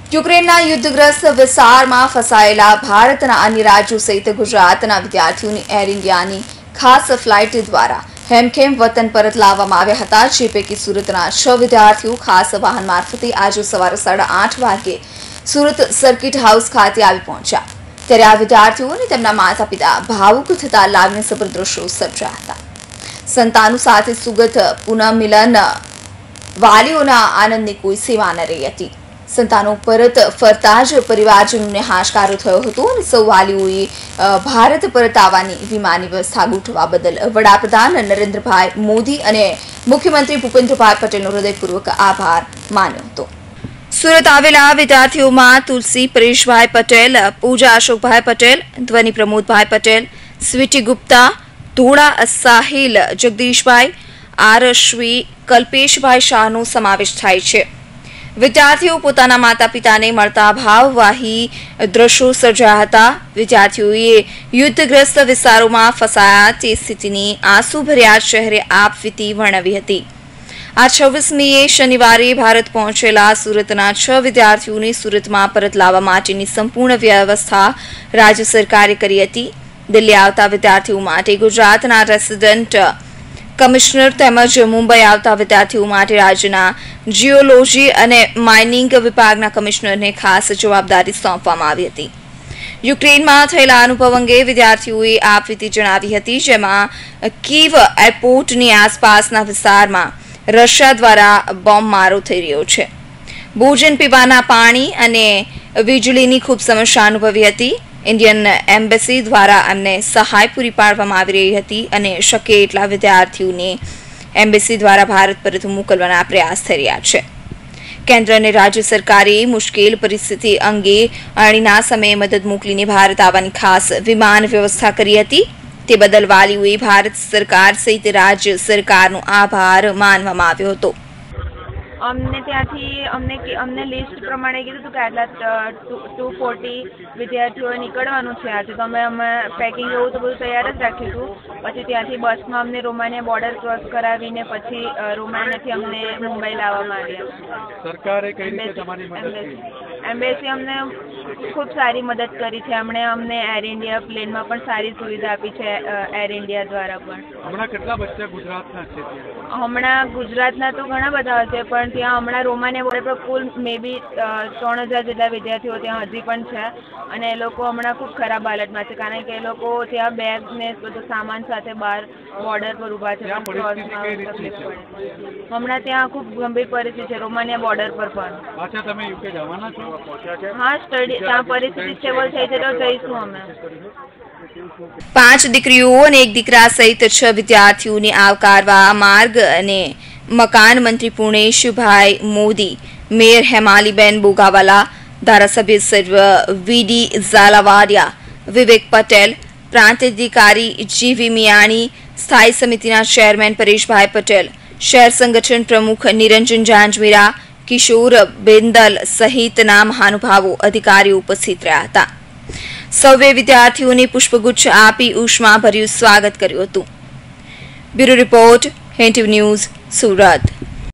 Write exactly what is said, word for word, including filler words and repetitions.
યુક્રેનના યુદ્ધગ્રસ્ત વિસ્તારમાં ફસાયેલા ભારતના અન્ય રાજ્યો સહિત ગુજરાતના વિદ્યાર્થીઓની એર ઇન્ડિયાની ખાસ ફ્લાઇટ દ્વારા હેમખેમ વતન પરત લાવવામાં આવ્યા હતા, જે પૈકી સુરતના છ વિદ્યાર્થીઓ ખાસ વાહન મારફતે આજે સવારે સાડા આઠ વાગે સુરત સર્કિટ હાઉસ ખાતે આવી પહોંચ્યા। ત્યારે આ વિદ્યાર્થીઓ અને તેમના માતા પિતા ભાવુક થતા લાગણીસભર દ્રશ્યો સર્જ્યા હતા। સંતાનો સાથે સુગત પુનઃમિલન વાલીઓના આનંદની કોઈ સીમા ન રહી હતી। સંતાનો પરત ફરતા જ પરિવારજનોને હાશકારો થયો હતો અને સૌ વાલીઓએ ભારત પરત આવવાની વિમાની વ્યવસ્થા ગોઠવવા બદલ વડાપ્રધાન નરેન્દ્રભાઈ મોદી અને મુખ્યમંત્રી ભૂપેન્દ્રભાઈ પટેલનો હૃદયપૂર્વક આભાર માન્યો હતો। સુરત આવેલા વિદ્યાર્થીઓમાં તુલસી પરેશભાઈ પટેલ, પૂજા અશોકભાઈ પટેલ, ધ્વનિ પ્રમોદભાઈ પટેલ, સ્વીટી ગુપ્તા, ધોળા સાહિલ જગદીશભાઈ, આરશ્વી કલ્પેશભાઈ શાહનો સમાવેશ થાય છે। વિદ્યાર્થીઓ પોતાના માતા પિતાને મળતા ભાવવાહી દ્રશ્યો સર્જ્યા હતા। વિદ્યાર્થીઓએ યુદ્ધગ્રસ્ત વિસ્તારોમાં ફસાયા તે સ્થિતિની આંસુભર્યા ચહેરે આપવીતી વર્ણવી હતી। આ છવ્વીસમીએ શનિવારે ભારત પહોંચેલા સુરતના છ વિદ્યાર્થીઓને સુરતમાં પરત લાવવા માટેની સંપૂર્ણ વ્યવસ્થા રાજ્ય સરકારે કરી હતી। દિલ્હી આવતા વિદ્યાર્થીઓ માટે ગુજરાતના રેસિડેન્ટ કમિશનર તેમજ મુંબઈ આવતા વિદ્યાર્થીઓ માટે રાજ્યના જીઓલોજી અને માઇનિંગ વિભાગના કમિશનરને ખાસ જવાબદારી સોંપવામાં આવી હતી। યુક્રેનમાં થયેલા અનુભવ અંગે વિદ્યાર્થીઓએ આપવીતી જણાવી હતી, જેમાં કીવ એરપોર્ટની આસપાસના વિસ્તારમાં રશિયા દ્વારા બોમ્બમારો થઈ રહ્યો છે। ભોજન, પીવાના પાણી અને વીજળીની ખૂબ સમસ્યા અનુભવી હતી। ઇન્ડિયન એમ્બેસી દ્વારા અમને સહાય પૂરી પાડવામાં આવી રહી હતી અને શક્ય એટલા વિદ્યાર્થીઓને એમ્બેસી દ્વારા ભારત પરત મોકલવાના પ્રયાસ થઈ રહ્યા છે। કેન્દ્ર અને રાજ્ય સરકારે મુશ્કેલ પરિસ્થિતિ અંગે અણીના સમયે મદદ મોકલીને ભારત આવવાની ખાસ વિમાન વ્યવસ્થા કરી હતી। તે બદલ વાલીઓએ ભારત સરકાર સહિત રાજ્ય સરકારનો આભાર માનવામાં આવ્યો હતો। અમને ત્યાંથી અમને અમને લિસ્ટ પ્રમાણે કીધું હતું કે આટલા ટુ ફોર્ટી વિદ્યાર્થીઓએ નીકળવાનું છે આજે, તો અમે અમે પેકિંગ એવું તો બધું તૈયાર જ રાખ્યું હતું। પછી ત્યાંથી બસમાં અમને રોમાનિયા બોર્ડર ક્રોસ કરાવીને પછી રોમાનિયાથી અમને મુંબઈ લાવવામાં આવ્યા। સરકારે કઈ રીતે તમારી મદદ કરી? એમ્બેસી અમને ખૂબ સારી મદદ કરી છે। એમણે અમને એર ઇન્ડિયા પ્લેનમાં પણ સારી સુવિધા આપી છે, એર ઇન્ડિયા દ્વારા પણ। હમણાં કેટલા બચ્ચા ગુજરાતના છે? હમણાં ગુજરાતના તો ઘણા બધા હશે, પણ ત્યાં હમણાં રોમાનિયા બોર્ડર પર કુલ મે બી ત્રણ હજાર જેટલા વિદ્યાર્થીઓ ત્યાં હજી પણ છે અને એ લોકો હમણાં ખૂબ ખરાબ હાલતમાં છે, કારણ કે એ લોકો ત્યાં બેગ ને બધું સામાન સાથે બહાર બોર્ડર પર ઊભા છે। હમણાં ત્યાં ખૂબ ગંભીર પરિસ્થિતિ છે રોમાનિયા બોર્ડર પર પણ। પાછા તમે યુકે જવાના છો? હા, સ્ટડી ત્યાં પરિસ્થિતિ સ્ટેબલ થઈ છે તો જઈશું અમે। પાંચ દીકરીઓ અને એક દીકરા સહિત છ વિદ્યાર્થીઓને આવકારવા માર્ગ અને મકાન મંત્રી પૂર્ણેશભાઈ મોદી, મેયર હેમાલીબેન બોગાવાલા, ધારાસભ્ય સર્વ વીડી ઝાલાવાડિયા, વિવેક પટેલ, પ્રાંતાધિકારી જીવી મિયાણી, સ્થાયી સમિતિના ચેરમેન પરેશભાઈ પટેલ, શહેર સંગઠન પ્રમુખ નિરંજન જાંજમેરા, કિશોર બેંદલ સહિતના મહાનુભાવો અધિકારીઓ ઉપસ્થિત રહ્યા હતા। સૌએ વિદ્યાર્થીઓને પુષ્પગુચ્છ આપી ઉષ્માભર્યું સ્વાગત કર્યું હતું। Bureau report, NTV news, Surat.